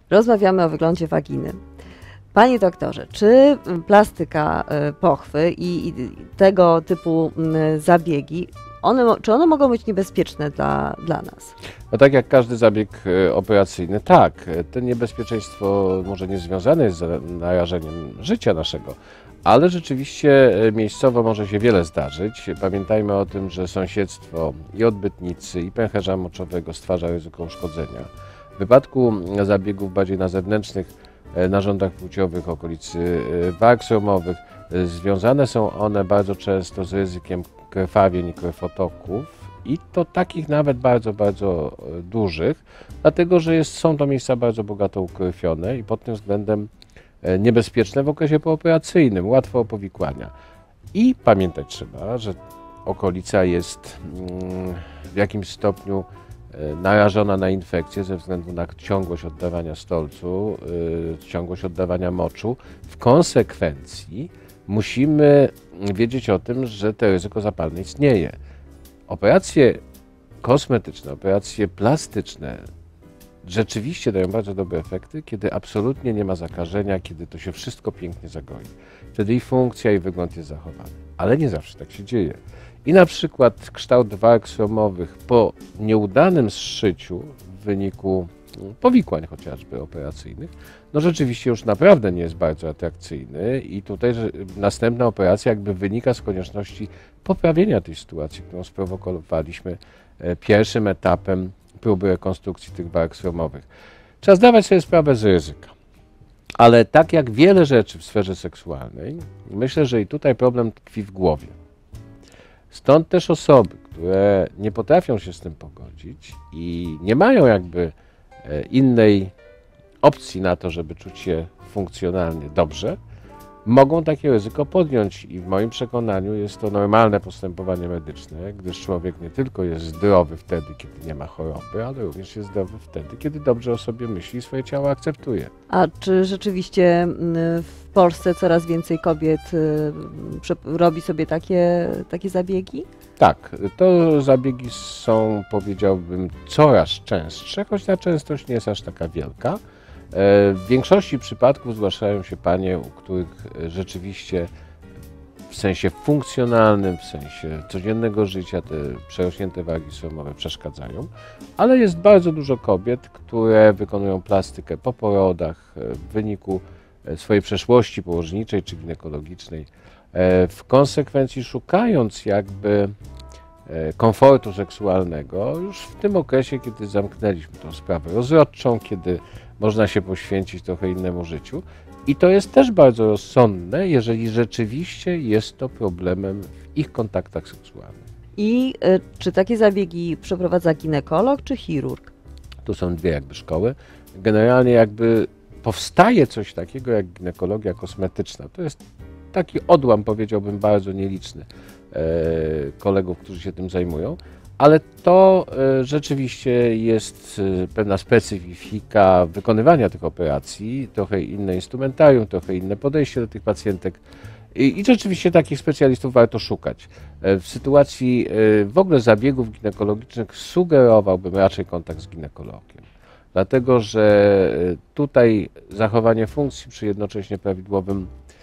Rozmawiamy o wyglądzie waginy. Panie doktorze, czy plastyka pochwy i tego typu zabiegi, czy one mogą być niebezpieczne dla nas? No tak jak każdy zabieg operacyjny, tak, to niebezpieczeństwo może nie związane jest z narażeniem życia naszego, ale rzeczywiście miejscowo może się wiele zdarzyć. Pamiętajmy o tym, że sąsiedztwo i odbytnicy, i pęcherza moczowego stwarza ryzyko uszkodzenia. W wypadku zabiegów bardziej na zewnętrznych narządach płciowych, okolicy warg sromowych, związane są one bardzo często z ryzykiem krwawień i krwotoków i to takich nawet bardzo, bardzo dużych, dlatego że są to miejsca bardzo bogato ukrwione i pod tym względem niebezpieczne w okresie pooperacyjnym, łatwo o powikłania. I pamiętać trzeba, że okolica jest w jakimś stopniu narażona na infekcję ze względu na ciągłość oddawania stolcu, ciągłość oddawania moczu. W konsekwencji musimy wiedzieć o tym, że to ryzyko zapalne istnieje. Operacje kosmetyczne, operacje plastyczne rzeczywiście dają bardzo dobre efekty, kiedy absolutnie nie ma zakażenia, kiedy to się wszystko pięknie zagoi. Wtedy i funkcja, i wygląd jest zachowany. Ale nie zawsze tak się dzieje. I na przykład kształt warg sromowych po nieudanym zszyciu w wyniku powikłań chociażby operacyjnych, no rzeczywiście już naprawdę nie jest bardzo atrakcyjny i tutaj następna operacja jakby wynika z konieczności poprawienia tej sytuacji, którą sprowokowaliśmy pierwszym etapem próby rekonstrukcji tych warg sromowych. Trzeba zdawać sobie sprawę z ryzyka. Ale tak jak wiele rzeczy w sferze seksualnej, myślę, że i tutaj problem tkwi w głowie. Stąd też osoby, które nie potrafią się z tym pogodzić i nie mają jakby innej opcji na to, żeby czuć się funkcjonalnie dobrze, mogą takie ryzyko podjąć i w moim przekonaniu jest to normalne postępowanie medyczne, gdyż człowiek nie tylko jest zdrowy wtedy, kiedy nie ma choroby, ale również jest zdrowy wtedy, kiedy dobrze o sobie myśli i swoje ciało akceptuje. A czy rzeczywiście w Polsce coraz więcej kobiet robi sobie takie zabiegi? Tak, to zabiegi są, powiedziałbym, coraz częstsze, choć ta częstość nie jest aż taka wielka. W większości przypadków zgłaszają się panie, u których rzeczywiście w sensie funkcjonalnym, w sensie codziennego życia te przerośnięte wargi sromowe przeszkadzają, ale jest bardzo dużo kobiet, które wykonują plastykę po porodach w wyniku swojej przeszłości położniczej czy ginekologicznej, w konsekwencji szukając jakby komfortu seksualnego już w tym okresie, kiedy zamknęliśmy tą sprawę rozrodczą, kiedy można się poświęcić trochę innemu życiu. I to jest też bardzo rozsądne, jeżeli rzeczywiście jest to problemem w ich kontaktach seksualnych. I czy takie zabiegi przeprowadza ginekolog czy chirurg? Tu są dwie jakby szkoły. Generalnie jakby powstaje coś takiego jak ginekologia kosmetyczna. To jest taki odłam, powiedziałbym, bardzo nieliczny kolegów, którzy się tym zajmują. Ale to rzeczywiście jest pewna specyfika wykonywania tych operacji, trochę inne instrumentarium, trochę inne podejście do tych pacjentek i rzeczywiście takich specjalistów warto szukać. W sytuacji w ogóle zabiegów ginekologicznych sugerowałbym raczej kontakt z ginekologiem, dlatego że tutaj zachowanie funkcji przy jednocześnie prawidłowym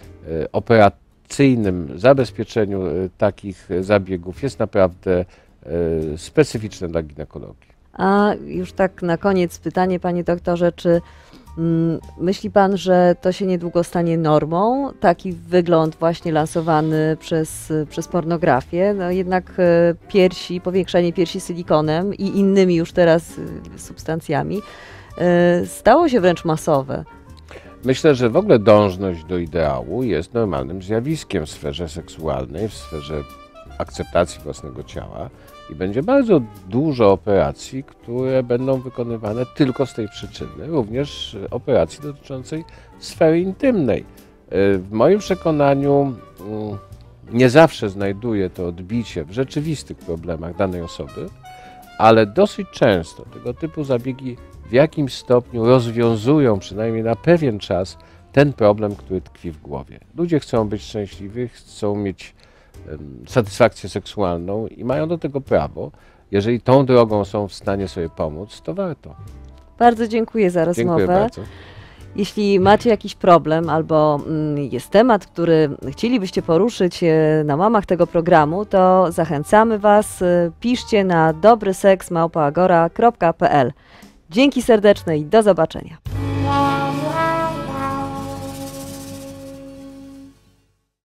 operacyjnym zabezpieczeniu takich zabiegów jest naprawdę specyficzne dla ginekologii. A już tak na koniec pytanie, panie doktorze, czy myśli pan, że to się niedługo stanie normą? Taki wygląd właśnie lansowany przez pornografię, no jednak piersi, powiększanie piersi silikonem i innymi już teraz substancjami stało się wręcz masowe. Myślę, że w ogóle dążność do ideału jest normalnym zjawiskiem w sferze seksualnej, w sferze akceptacji własnego ciała i będzie bardzo dużo operacji, które będą wykonywane tylko z tej przyczyny, również operacji dotyczącej sfery intymnej. W moim przekonaniu nie zawsze znajduje to odbicie w rzeczywistych problemach danej osoby, ale dosyć często tego typu zabiegi w jakimś stopniu rozwiązują, przynajmniej na pewien czas, ten problem, który tkwi w głowie. Ludzie chcą być szczęśliwi, chcą mieć satysfakcję seksualną i mają do tego prawo. Jeżeli tą drogą są w stanie sobie pomóc, to warto. Bardzo dziękuję za rozmowę. Dziękuję bardzo. Jeśli macie jakiś problem albo jest temat, który chcielibyście poruszyć na łamach tego programu, to zachęcamy Was. Piszcie na dobryseksmałpa.agora.pl. Dzięki serdeczne i do zobaczenia.